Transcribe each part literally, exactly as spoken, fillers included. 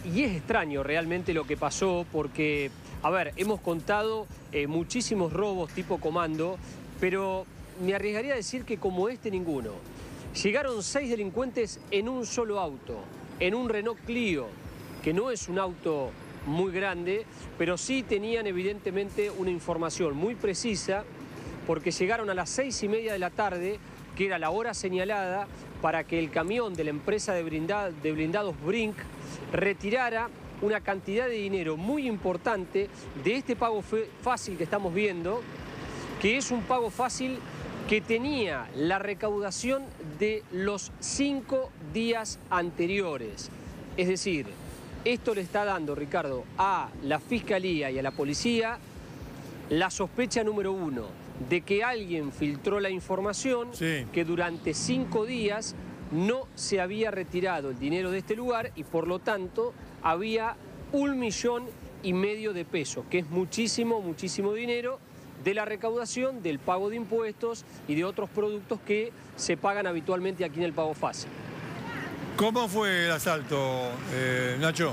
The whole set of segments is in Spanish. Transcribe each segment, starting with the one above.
y es extraño realmente lo que pasó porque, a ver, hemos contado eh, muchísimos robos tipo comando, pero me arriesgaría a decir que como este ninguno. Llegaron seis delincuentes en un solo auto, en un Renault Clio, que no es un auto muy grande, pero sí tenían evidentemente una información muy precisa, porque llegaron a las seis y media de la tarde, que era la hora señalada para que el camión de la empresa de, blindad, de blindados Brink retirara una cantidad de dinero muy importante de este pago fácil que estamos viendo, que es un pago fácil que tenía la recaudación de los cinco días anteriores. Es decir, esto le está dando, Ricardo, a la Fiscalía y a la Policía la sospecha número uno de que alguien filtró la información, sí, que durante cinco días no se había retirado el dinero de este lugar y por lo tanto había un millón y medio de pesos, que es muchísimo, muchísimo dinero de la recaudación, del pago de impuestos y de otros productos que se pagan habitualmente aquí en el Pago Fácil. ¿Cómo fue el asalto, eh, Nacho?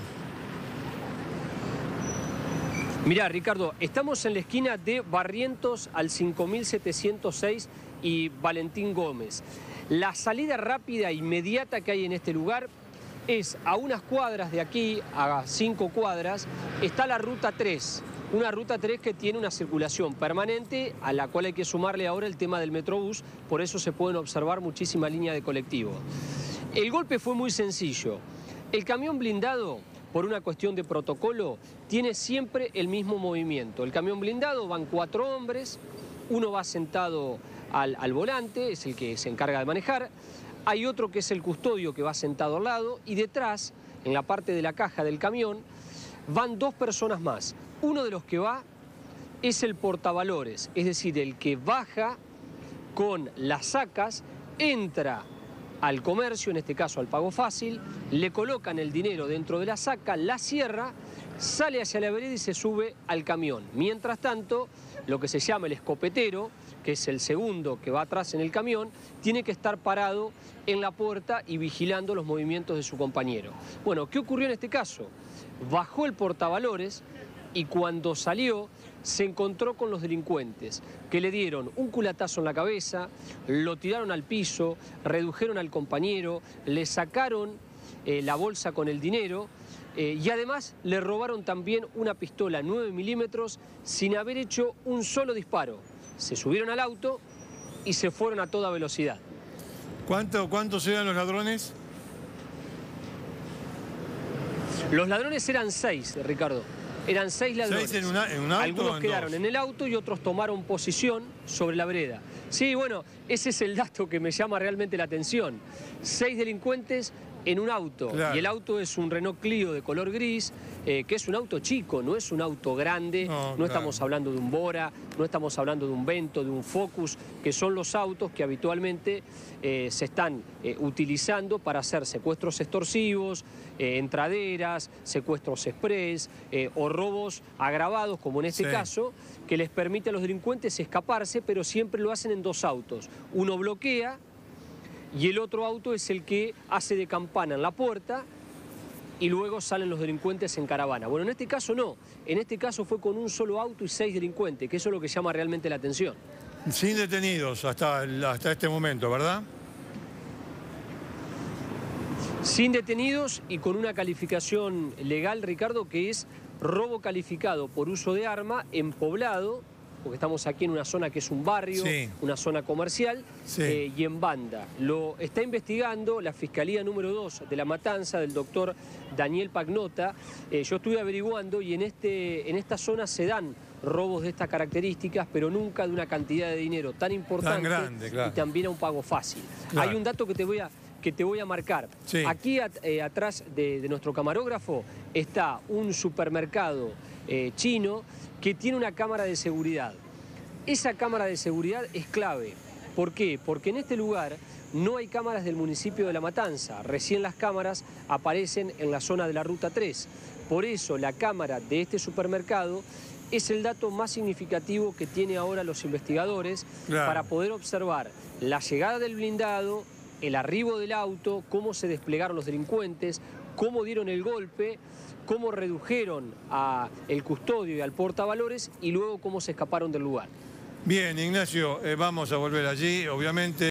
Mirá, Ricardo, estamos en la esquina de Barrientos al cinco mil setecientos seis y Valentín Gómez. La salida rápida e inmediata que hay en este lugar es a unas cuadras de aquí, a cinco cuadras, está la ruta tres. Una ruta tres que tiene una circulación permanente, a la cual hay que sumarle ahora el tema del Metrobús, por eso se pueden observar muchísima línea de colectivo. El golpe fue muy sencillo. El camión blindado, por una cuestión de protocolo, tiene siempre el mismo movimiento. El camión blindado van cuatro hombres, uno va sentado al, al volante, es el que se encarga de manejar, hay otro que es el custodio que va sentado al lado y detrás, en la parte de la caja del camión, van dos personas más. Uno de los que va es el portavalores, es decir, el que baja con las sacas, entra al comercio, en este caso al Pago Fácil, le colocan el dinero dentro de la saca, la cierra, sale hacia la vereda y se sube al camión. Mientras tanto, lo que se llama el escopetero, que es el segundo que va atrás en el camión, tiene que estar parado en la puerta y vigilando los movimientos de su compañero. Bueno, ¿qué ocurrió en este caso? Bajó el portavalores y cuando salió se encontró con los delincuentes que le dieron un culatazo en la cabeza, lo tiraron al piso, redujeron al compañero, le sacaron eh, la bolsa con el dinero eh, y además le robaron también una pistola nueve milímetros sin haber hecho un solo disparo. Se subieron al auto y se fueron a toda velocidad. ¿Cuánto, ¿Cuántos eran los ladrones? Los ladrones eran seis, Ricardo. Eran seis ladrones. ¿Seis en, una, en un auto? Algunos en quedaron dos? en el auto y otros tomaron posición sobre la vereda. Sí, bueno, ese es el dato que me llama realmente la atención. Seis delincuentes en un auto. Claro. Y el auto es un Renault Clio de color gris, eh, que es un auto chico, no es un auto grande. No, no claro. Estamos hablando de un Bora, no estamos hablando de un Vento, de un Focus, que son los autos que habitualmente eh, se están eh, utilizando para hacer secuestros extorsivos, eh, entraderas, secuestros express eh, o robos agravados, como en este sí. caso, que les permite a los delincuentes escaparse, pero siempre lo hacen en dos autos. Uno bloquea y el otro auto es el que hace de campana en la puerta y luego salen los delincuentes en caravana. Bueno, en este caso no. En este caso fue con un solo auto y seis delincuentes, que eso es lo que llama realmente la atención. Sin detenidos hasta, hasta este momento, ¿verdad? Sin detenidos y con una calificación legal, Ricardo, que es robo calificado por uso de arma en poblado, porque estamos aquí en una zona que es un barrio, sí. una zona comercial, sí. eh, y en banda. Lo está investigando la Fiscalía número dos de La Matanza, del doctor Daniel Pagnota. Eh, yo estuve averiguando y en, este, en esta zona se dan robos de estas características, pero nunca de una cantidad de dinero tan importante tan grande, claro. y también a un pago fácil. Claro. Hay un dato que te voy a... que te voy a marcar. Sí. Aquí at, eh, atrás de, de nuestro camarógrafo está un supermercado eh, chino que tiene una cámara de seguridad. Esa cámara de seguridad es clave. ¿Por qué? Porque en este lugar no hay cámaras del municipio de La Matanza. Recién las cámaras aparecen en la zona de la Ruta tres. Por eso la cámara de este supermercado es el dato más significativo que tiene ahora los investigadores, claro. para poder observar la llegada del blindado, el arribo del auto, cómo se desplegaron los delincuentes, cómo dieron el golpe, cómo redujeron al custodio y al portavalores y luego cómo se escaparon del lugar. Bien, Ignacio, eh, vamos a volver allí, obviamente.